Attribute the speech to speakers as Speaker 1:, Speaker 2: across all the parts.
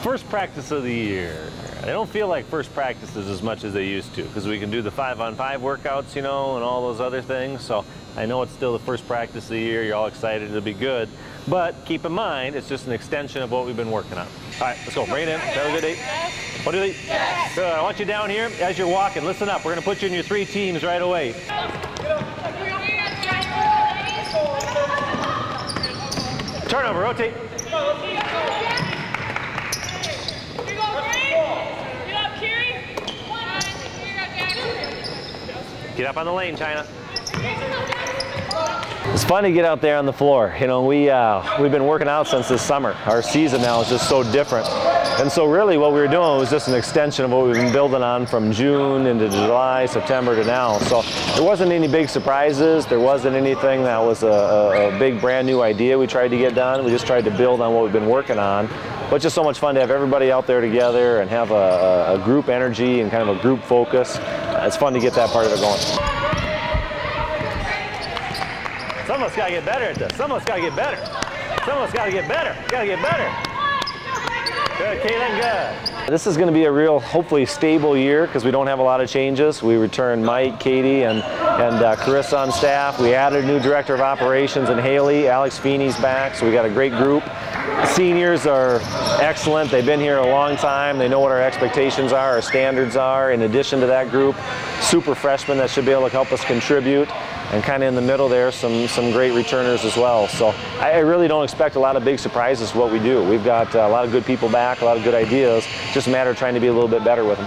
Speaker 1: First practice of the year. They don't feel like first practices as much as they used to because we can do the 5-on-5 workouts, you know, and all those other things. So I know it's still the first practice of the year. You're all excited. It'll be good. But keep in mind, it's just an extension of what we've been working on. All right, let's go. Bring it in. Have a good day. What do you think? Good. I want you down here as you're walking. Listen up. We're going to put you in your 3 teams right away. Turnover. Rotate. Get up on the lane, China. It's fun to get out there on the floor. You know, we've been working out since this summer. Our season now is just so different. And so really what we were doing was just an extension of what we've been building on from June into July, September to now. So there wasn't any big surprises. There wasn't anything that was a big brand new idea we tried to get done. We just tried to build on what we've been working on. But it's just so much fun to have everybody out there together and have a group energy and kind of a group focus. It's fun to get that part of it going. Some of us got to get better at this. Some of us got to get better. Some of us got to get better. Got to get better. Good, Caitlin, good. This is going to be a real, hopefully, stable year because we don't have a lot of changes. We returned Mike, Katie, and Carissa on staff. We added a new director of operations in Haley. Alex Feeney's back, so we got a great group. Seniors are excellent. They've been here a long time. They know what our expectations are, our standards are. In addition to that group, super freshmen that should be able to help us contribute. And kind of in the middle there, some great returners as well. So I really don't expect a lot of big surprises with what we do. We've got a lot of good people back, a lot of good ideas. Just a matter of trying to be a little bit better with them.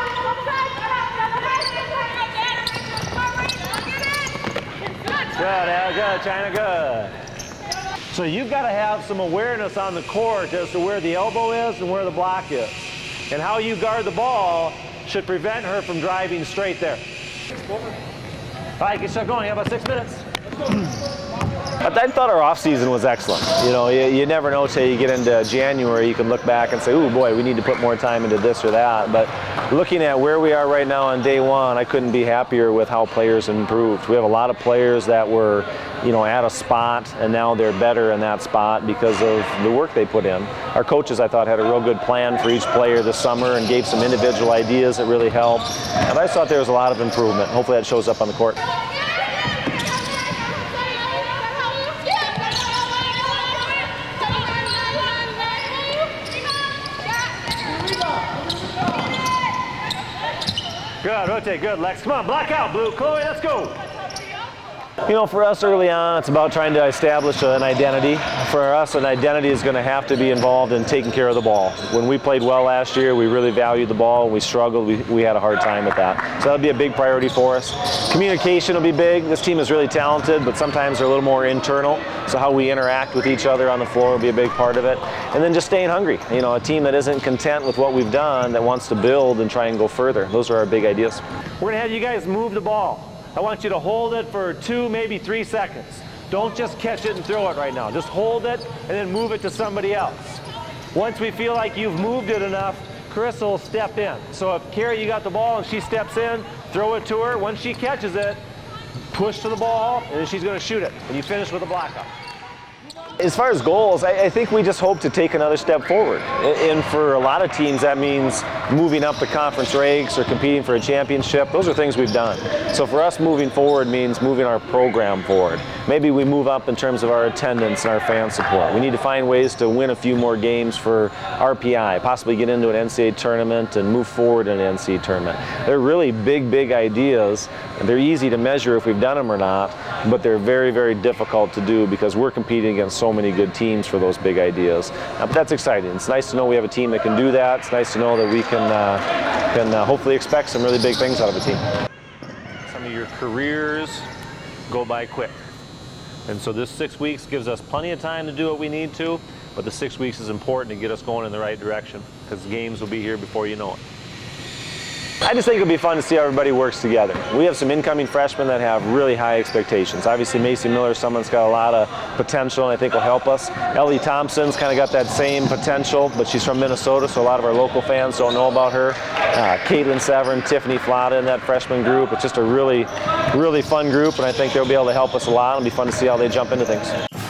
Speaker 1: Good, China, good. So you've got to have some awareness on the court as to where the elbow is and where the block is. And how you guard the ball should prevent her from driving straight there. All right, get start going. How about 6 minutes? I thought our off season was excellent. You know, you never know till you get into January. You can look back and say, "Oh boy, we need to put more time into this or that." But looking at where we are right now on day one, I couldn't be happier with how players improved. We have a lot of players that were, you know, at a spot, and now they're better in that spot because of the work they put in. Our coaches, I thought, had a real good plan for each player this summer and gave some individual ideas that really helped. And I thought there was a lot of improvement. Hopefully that shows up on the court. Good, rotate, good, Lex. Come on, block out, Blue. Chloe, let's go. You know, for us early on, it's about trying to establish an identity. For us, an identity is going to have to be involved in taking care of the ball. When we played well last year, we really valued the ball. We struggled. We had a hard time with that. So that'll be a big priority for us. Communication will be big. This team is really talented, but sometimes they're a little more internal. So how we interact with each other on the floor will be a big part of it. And then just staying hungry. You know, a team that isn't content with what we've done, that wants to build and try and go further. Those are our big ideas. We're going to have you guys move the ball. I want you to hold it for 2, maybe 3 seconds. Don't just catch it and throw it right now. Just hold it and then move it to somebody else. Once we feel like you've moved it enough, Carissa will step in. So if Carrie, you got the ball and she steps in, throw it to her. Once she catches it, push to the ball, and then she's going to shoot it. And you finish with a block up. As far as goals, I think we just hope to take another step forward. And for a lot of teams, that means moving up the conference ranks or competing for a championship. Those are things we've done. So for us, moving forward means moving our program forward. Maybe we move up in terms of our attendance and our fan support. We need to find ways to win a few more games for RPI, possibly get into an NCAA tournament and move forward in an NCAA tournament. They're really big, big ideas. They're easy to measure if we've done them or not, but they're very, very difficult to do because we're competing against so many good teams for those big ideas. But that's exciting. It's nice to know we have a team that can do that. It's nice to know that we can hopefully expect some really big things out of a team. Some of your careers go by quick. And so this 6 weeks gives us plenty of time to do what we need to, but the 6 weeks is important to get us going in the right direction because games will be here before you know it. I just think it'll be fun to see how everybody works together. We have some incoming freshmen that have really high expectations. Obviously, Macy Miller, someone's got a lot of potential and I think will help us. Ellie Thompson's kind of got that same potential, but she's from Minnesota, so a lot of our local fans don't know about her. Caitlin Severin, Tiffany Flata in that freshman group. It's just a really, really fun group, and I think they'll be able to help us a lot. It'll be fun to see how they jump into things.